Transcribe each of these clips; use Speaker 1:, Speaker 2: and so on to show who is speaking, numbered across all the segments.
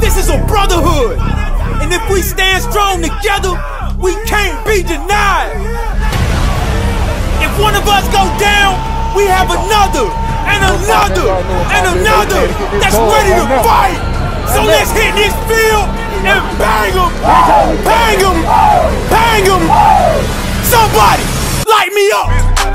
Speaker 1: This is a brotherhood, and if we stand strong together, we can't be denied. If one of us go down, we have another, and another, and another that's ready to fight. So let's hit this field and bang them, bang them, bang them. Somebody light me up.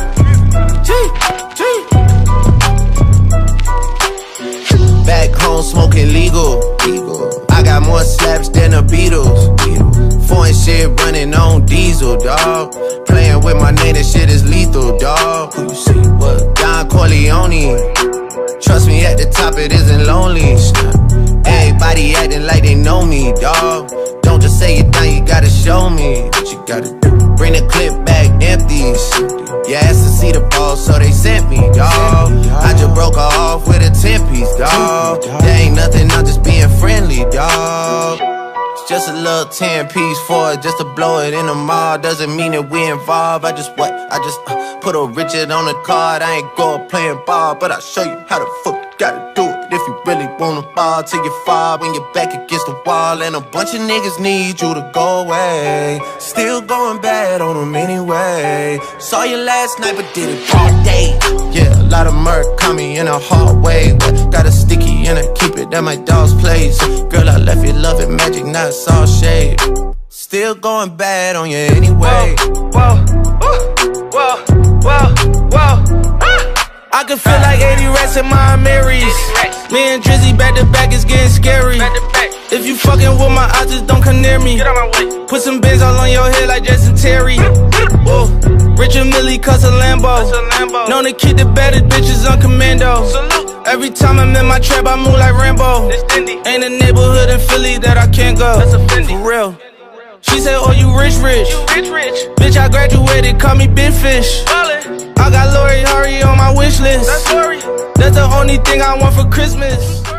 Speaker 2: Back home smoking legal. I got more slaps than the Beatles. Foreign shit running on diesel, dawg. Playing with my name, that shit is lethal, dawg. Who you see? What? Don Corleone. Trust me, at the top it isn't lonely. Everybody acting like they know me, dawg. Don't just say it down, you gotta show me what you gotta do. Bring the clip back empty. You asked to see the ball, so they sent me, dawg. I just broke her off with a 10-piece, dawg. There ain't nothing, I'm just being friendly, dawg. It's just a little 10-piece for it, just to blow it in the mall. Doesn't mean that we involved. I just put a Richard on the card. I ain't going playing ball, but I'll show you how the fuck you gotta do it. If you really wanna ball till you fall when you're back against the wall. And a bunch of niggas need you to go away. Still going bad on them anyway. Saw you last night but did it all day. Yeah, a lot of murk caught me in a hard way. But got a sticky and I keep it at my dog's place. Girl, I left you loving magic, not all shade. Still going bad on you anyway.
Speaker 3: Whoa, whoa, whoa, whoa. I can feel like 80 rats in my Marys. Me and Drizzy back to back is getting scary. If you fucking with my eyes, just don't come near me. Put some bins all on your head like Jason Terry. Whoa. Richard Millie cuss a Lambo. Known to keep the baddest bitches on commando. Every time I'm in my trap, I move like Rambo. Ain't a neighborhood in Philly that I can't go. For real. She said, oh, you rich. Bitch, I graduated, call me Big Fish. I got Lori Harvey on my wish list. That's the only thing I want for Christmas.